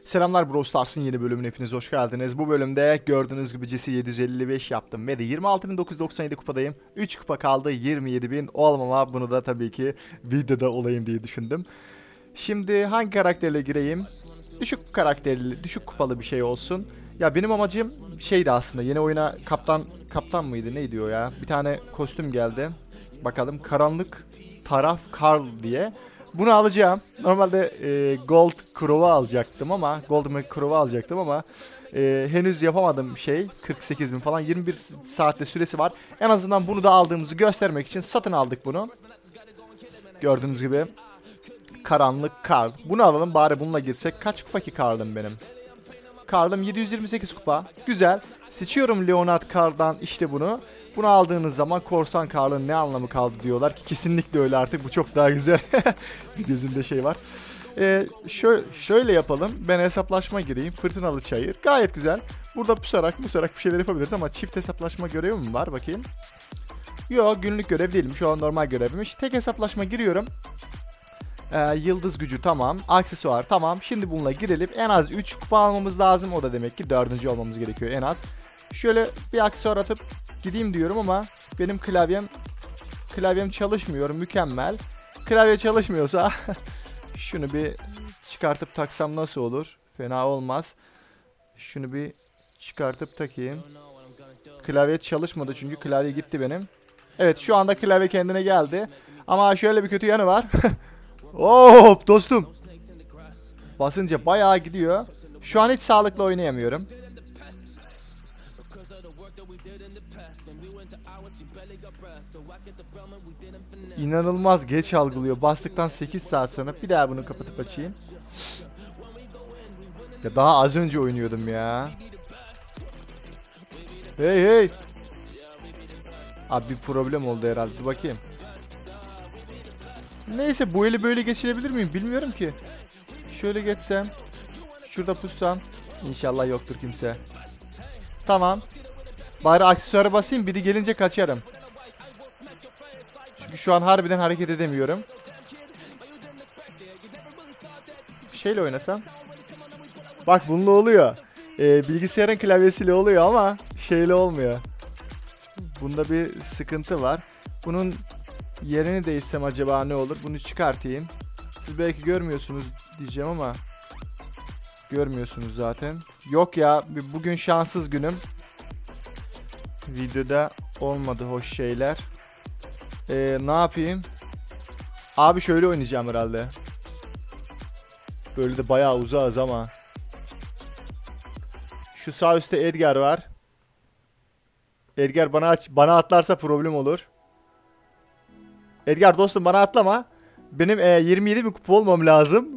Selamlar, Brawl Stars'ın yeni bölümüne hepiniz hoş geldiniz. Bu bölümde gördüğünüz gibi GC 755 yaptım ve de 26.997 kupadayım. 3 kupa kaldı, 27.000 olmama, bunu da tabii ki videoda olayım diye düşündüm. Şimdi hangi karakterle gireyim? Düşük karakterli, düşük kupalı bir şey olsun. Ya benim amacım şeydi aslında, yeni oyuna kaptan mıydı neydi o ya? Bir tane kostüm geldi. Bakalım, karanlık taraf Karl diye. Bunu alacağım. Normalde Gold Crow'u alacaktım ama henüz yapamadım şey. 48.000 falan, 21 saatte süresi var. En azından bunu da aldığımızı göstermek için satın aldık bunu. Gördüğünüz gibi karanlık Karl. Bunu alalım bari, bununla girsek. Kaç kupa ki Karl'ım benim? Karl'ım 728 kupa. Güzel. Seçiyorum Leonard Karl'dan işte bunu. Bunu aldığınız zaman Korsan Karl'ın ne anlamı kaldı diyorlar ki kesinlikle öyle artık. Bu çok daha güzel. Bir gözümde şey var. Şöyle yapalım. Ben hesaplaşma gireyim. Fırtınalı çayır. Gayet güzel. Burada pusarak bir şeyler yapabiliriz ama çift hesaplaşma görevi mi var? Bakayım. Yok, günlük görev değilim. Şu an normal görevmiş. Tek hesaplaşma giriyorum. Yıldız gücü tamam. Aksesuar tamam. Şimdi bununla girelim. En az 3 kupa almamız lazım. O da demek ki 4. olmamız gerekiyor en az. Şöyle bir aksesuar atıp gideyim diyorum ama benim klavyem çalışmıyor. Mükemmel. Klavye çalışmıyorsa şunu bir çıkartıp taksam nasıl olur? Fena olmaz. Şunu bir çıkartıp takayım. Klavye çalışmadı çünkü klavye gitti benim. Evet, şu anda klavye kendine geldi. Ama şöyle bir kötü yanı var. Hop dostum. Basınca bayağı gidiyor. Şu an hiç sağlıklı oynayamıyorum. İnanılmaz geç algılıyor. Bastıktan 8 saat sonra bir daha bunu kapatıp açayım. Ya daha az önce oynuyordum ya. Hey. Abi bir problem oldu herhalde. Dur bakayım. Neyse, bu eli böyle geçirebilir miyim bilmiyorum ki. Şöyle geçsem. Şurada pussam. İnşallah yoktur kimse. Tamam. Bari aksesuarı basayım, biri gelince kaçarım. Çünkü şu an harbiden hareket edemiyorum. Şeyle oynasam. Bak bununla oluyor. Bilgisayarın klavyesiyle oluyor ama şeyle olmuyor. Bunda bir sıkıntı var. Bunun yerini değişsem acaba ne olur? Bunu çıkartayım. Siz belki görmüyorsunuz diyeceğim ama görmüyorsunuz zaten. Yok ya, bugün şanssız günüm. Videoda olmadı hoş şeyler. Ne yapayım? Abi şöyle oynayacağım herhalde. Böyle de bayağı uzağız ama. Şu sağ üstte Edgar var. Edgar bana atlarsa problem olur. Edgar dostum bana atlama. Benim 27.000 kupa olmam lazım.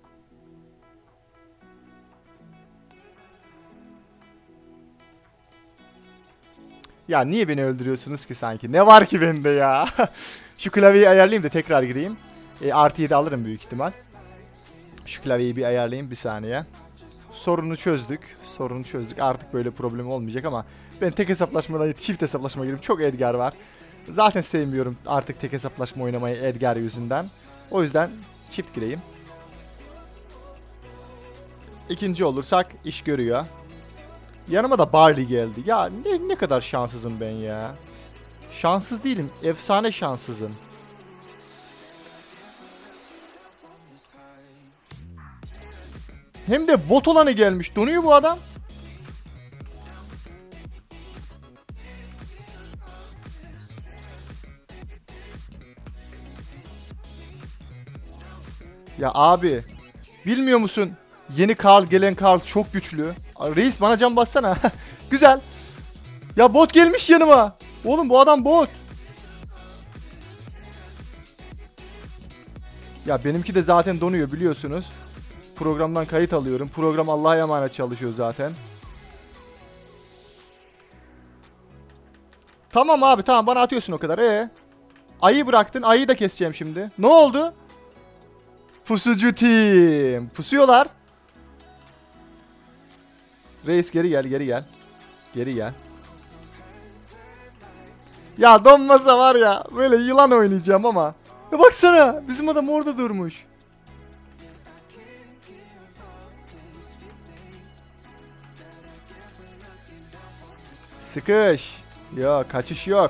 Ya niye beni öldürüyorsunuz ki sanki? Ne var ki bende ya? Şu klavyeyi ayarlayayım da tekrar gireyim. Artı 7 alırım büyük ihtimal. Şu klavyeyi bir ayarlayayım bir saniye. Sorunu çözdük. Artık böyle problem olmayacak ama ben tek hesaplaşmadan çift hesaplaşma gireyim. Çok Edgar var. Zaten sevmiyorum artık tek hesaplaşma oynamayı Edgar yüzünden. O yüzden çift gireyim. İkinci olursak iş görüyor. Yanıma da Barley geldi. Ya ne kadar şanssızım ben ya. Şanssız değilim. Efsane şanssızım. Hem de bot olanı gelmiş. Donuyor bu adam. Ya abi. Bilmiyor musun? Yeni gelen Karl çok güçlü. Reis bana can bassana. Güzel. Ya bot gelmiş yanıma. Oğlum bu adam bot. Ya benimki de zaten donuyor biliyorsunuz. Programdan kayıt alıyorum. Program Allah'a emanet çalışıyor zaten. Tamam abi tamam, bana atıyorsun o kadar. Ayı bıraktın. Ayıyı da keseceğim şimdi. Ne oldu? Pusucu team. Pusuyorlar. Reis geri gel. Geri gel. Ya donmasa var ya böyle yılan oynayacağım ama. Ya baksana bizim adam orada durmuş. Sıkış. Yok, kaçış yok.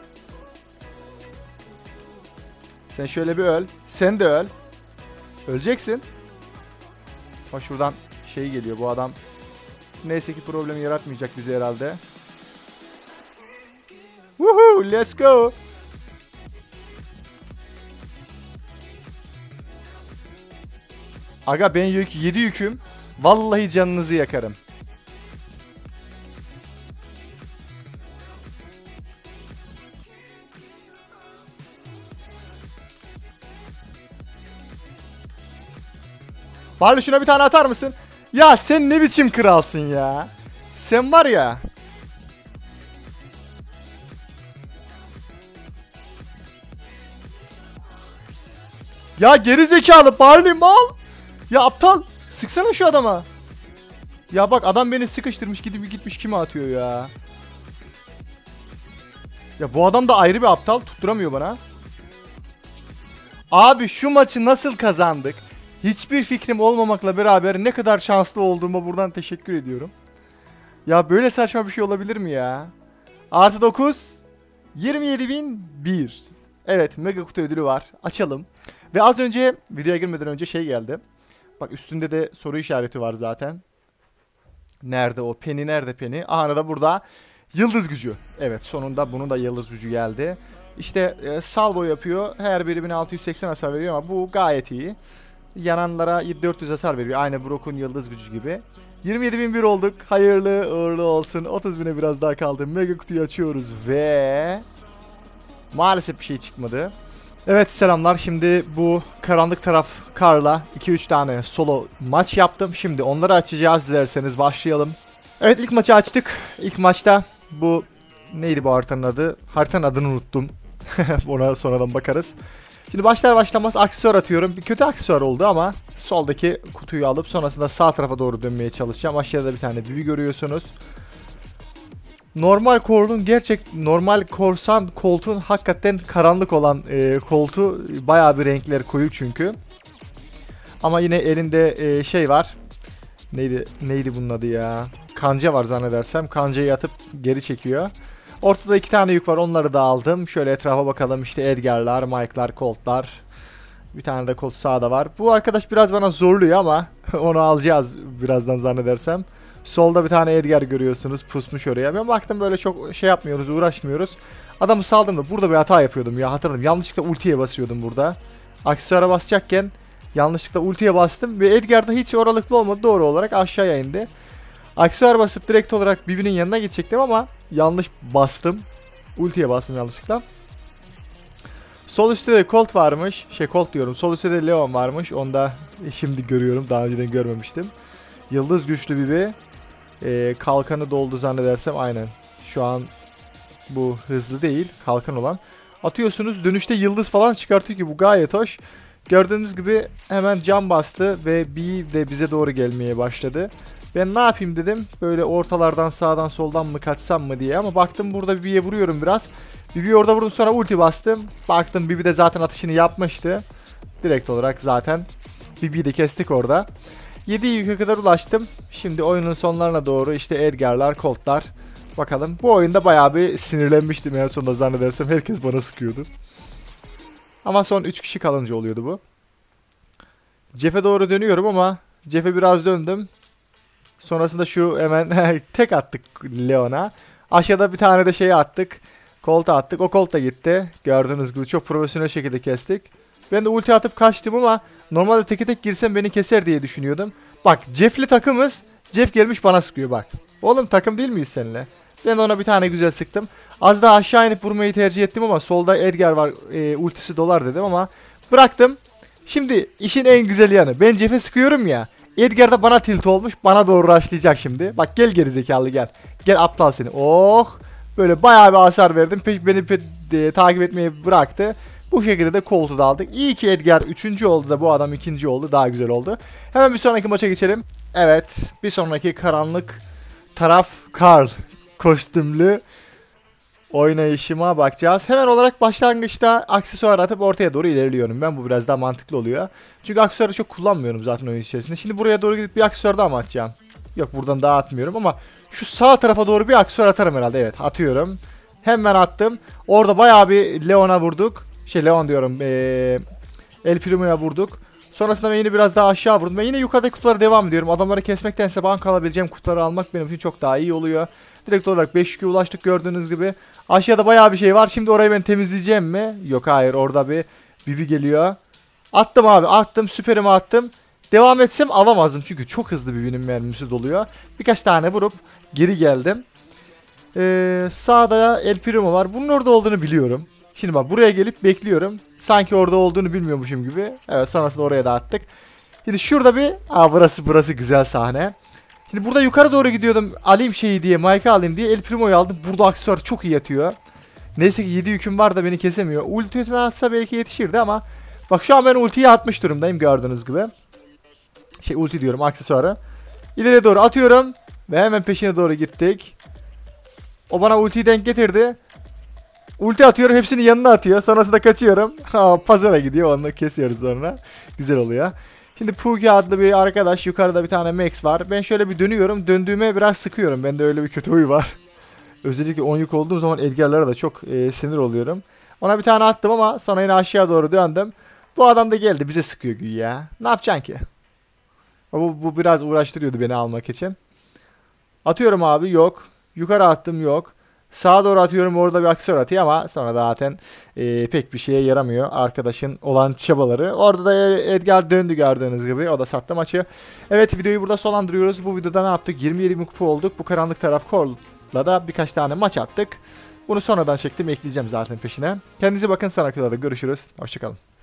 Sen şöyle bir öl. Sen de öl. Öleceksin. Ha şuradan şey geliyor bu adam. Neyse ki problemi yaratmayacak bize herhalde. Woohoo, let's go. Aga ben 7 yüküm. Vallahi canınızı yakarım. Barley şuna bir tane atar mısın? Ya sen ne biçim kralsın ya. Sen var ya. Ya geri zekalı Barley mal. Ya aptal. Sıksana şu adama. Ya bak adam beni sıkıştırmış gitmiş kime atıyor ya. Ya bu adam da ayrı bir aptal. Tutturamıyor bana. Abi şu maçı nasıl kazandık? Hiçbir fikrim olmamakla beraber ne kadar şanslı olduğuma buradan teşekkür ediyorum. Ya böyle saçma bir şey olabilir mi ya? Artı 9. 27.001. Evet, mega kutu ödülü var. Açalım. Ve az önce videoya girmeden önce şey geldi. Bak üstünde de soru işareti var zaten. Nerede o? Penny nerede Penny? Aha da burada. Yıldız gücü. Evet sonunda bunun da yıldız gücü geldi. İşte salvo yapıyor. Her biri 1680 hasar veriyor ama bu gayet iyi. Yananlara 400 hasar veriyor. Aynı Brock'un yıldız gücü gibi. 27.001 olduk. Hayırlı uğurlu olsun. 30.000'e biraz daha kaldı. Mega kutuyu açıyoruz ve... Maalesef bir şey çıkmadı. Evet selamlar. Şimdi bu karanlık taraf Karl'la 2-3 tane solo maç yaptım. Şimdi onları açacağız dilerseniz başlayalım. Evet ilk maçı açtık. İlk maçta bu neydi bu haritanın adı? Haritanın adını unuttum. Ona sonradan bakarız. Şimdi başlar başlamaz aksesuar atıyorum. Bir kötü aksesuar oldu ama soldaki kutuyu alıp sonrasında sağ tarafa doğru dönmeye çalışacağım. Aşağıda bir tane Bibi görüyorsunuz. Normal korsan koltuğun hakikaten karanlık olan koltuğu bayağı bir renkler koyu çünkü. Ama yine elinde şey var. Neydi bunun adı ya? Kanca var zannedersem. Kancayı atıp geri çekiyor. Ortada 2 tane yük var. Onları da aldım. Şöyle etrafa bakalım. İşte Edgar'lar, Mike'lar, Colt'lar. Bir tane de Colt sağda var. Bu arkadaş biraz bana zorluyor ama onu alacağız birazdan zannedersem. Solda bir tane Edgar görüyorsunuz. Pusmuş oraya. Ben baktım böyle çok şey yapmıyoruz, uğraşmıyoruz. Adamı saldım da burada bir hata yapıyordum ya. Hatırladım. Yanlışlıkla ultiye basıyordum burada. Aksesuara basacakken yanlışlıkla ultiye bastım. Ve Edgar da hiç oralıklı olmadı. Doğru olarak aşağıya indi. Aksesuar basıp direkt olarak Bibi'nin yanına gidecektim ama yanlış bastım. Ultiye bastım yanlışlıkla. Sol üstte de Colt varmış. Colt diyorum. Sol üstte de Leon varmış. Onu da şimdi görüyorum. Daha önceden görmemiştim. Yıldız güçlü Bibi. Kalkanı doldu zannedersem. Aynen. Şu an bu hızlı değil. Kalkan olan. Atıyorsunuz. Dönüşte yıldız falan çıkartıyor ki bu gayet hoş. Gördüğünüz gibi hemen cam bastı ve Bee de bize doğru gelmeye başladı. Ben ne yapayım dedim. Böyle ortalardan sağdan soldan mı kaçsam mı diye. Ama baktım burada Bibi'ye vuruyorum biraz. Bibi'yi orada vurdum sonra ulti bastım. Baktım Bibi de zaten atışını yapmıştı. Direkt olarak zaten Bibi'yi de kestik orada. 7 yüke kadar ulaştım. Şimdi oyunun sonlarına doğru işte Edgar'lar, Colt'lar. Bakalım. Bu oyunda bayağı bir sinirlenmiştim en sonunda zannedersem. Herkes bana sıkıyordu. Ama son 3 kişi kalınca oluyordu bu. Jeff'e doğru dönüyorum ama Jeff'e biraz döndüm. Sonrasında şu hemen tek attık Leon'a. Aşağıda bir tane de şey attık. Colt'a attık. O Colt da gitti. Gördüğünüz gibi çok profesyonel şekilde kestik. Ben de ulti atıp kaçtım ama normalde teke tek girsem beni keser diye düşünüyordum. Bak Jeff'li takımız. Jeff gelmiş bana sıkıyor bak. Oğlum takım değil miyiz seninle? Ben ona bir tane güzel sıktım. Az daha aşağı inip vurmayı tercih ettim ama solda Edgar var. Ultisi dolar dedim ama bıraktım. Şimdi işin en güzel yanı. Ben Jeff'e sıkıyorum ya. Edgar da bana tilt olmuş. Bana doğru rushlayacak şimdi. Bak gel gerizekalı gel. Gel aptal seni. Oh. Böyle bayağı bir hasar verdim. Beni takip etmeyi bıraktı. Bu şekilde de Colt'u da aldık. İyi ki Edgar 3. oldu da bu adam 2. oldu. Daha güzel oldu. Hemen bir sonraki maça geçelim. Evet. Bir sonraki karanlık taraf Karl kostümlü oynayışıma bakacağız. Hemen olarak başlangıçta aksesuar atıp ortaya doğru ilerliyorum. Ben bu biraz daha mantıklı oluyor. Çünkü aksesuarı çok kullanmıyorum zaten oyun içerisinde. Şimdi buraya doğru gidip bir aksesuar daha mı atacağım? Yok buradan daha atmıyorum ama Şu sağ tarafa doğru bir aksesuar atarım herhalde. Evet, atıyorum. Hemen attım. Orada bayağı bir Leon'a vurduk. Leon diyorum. El Primo'ya vurduk. Sonrasında ben yine biraz daha aşağı vurdum. Ben yine yukarıdaki kutulara devam ediyorum. Adamları kesmektense banka alabileceğim kutuları almak benim için çok daha iyi oluyor. Direkt olarak 5 ulaştık gördüğünüz gibi. Aşağıda bayağı bir şey var. Şimdi orayı ben temizleyeceğim mi? Yok, hayır, orada bir Bibi geliyor. Attım abi, attım, süperimi attım. Devam etsem alamazdım çünkü çok hızlı Bibi'nin mermisi doluyor. Birkaç tane vurup geri geldim. Sağda El Primo var. Bunun orada olduğunu biliyorum. Şimdi bak, buraya gelip bekliyorum. Sanki orada olduğunu bilmiyormuşum gibi. Evet, sonrasında oraya da attık. Şimdi şurada bir... burası güzel sahne. Şimdi burada yukarı doğru gidiyordum. Alayım şeyi diye, Mike'ı alayım diye El Primo'yu aldım. Burada aksesuar çok iyi yatıyor. Neyse ki 7 yüküm var da beni kesemiyor. Ulti atsa belki yetişirdi ama... Bak şu an ben ultiyi atmış durumdayım gördüğünüz gibi. Ulti diyorum, aksesuarı. İleriye doğru atıyorum. Ve hemen peşine doğru gittik. O bana ultiyi denk getirdi. Ulti atıyorum, hepsini yanına atıyor. Sonrasında kaçıyorum. Pazara gidiyor, onu kesiyoruz sonra. Güzel oluyor. Şimdi Pookie adlı bir arkadaş, yukarıda bir tane Max var. Ben şöyle bir dönüyorum. Döndüğüme biraz sıkıyorum. Bende öyle bir kötü huy var. Özellikle 10 yük olduğum zaman Edgar'lara da çok sinir oluyorum. Ona bir tane attım ama sonra yine aşağı doğru döndüm. Bu adam da geldi, bize sıkıyor güya. Ne yapacaksın ki? Bu biraz uğraştırıyordu beni almak için. Atıyorum abi, yok. Yukarı attım, yok. Sağa doğru atıyorum, orada bir aksesuar atıyor ama sonra zaten pek bir şeye yaramıyor arkadaşın olan çabaları. Orada da Edgar döndü gördüğünüz gibi. O da sattı maçı. Evet, videoyu burada sonlandırıyoruz. Bu videoda ne yaptık? 27 bin kupa olduk. Bu karanlık taraf Cold'la da birkaç tane maç attık. Bunu sonradan çektim, ekleyeceğim zaten peşine. Kendinize bakın, sonraki videoda görüşürüz. Hoşçakalın.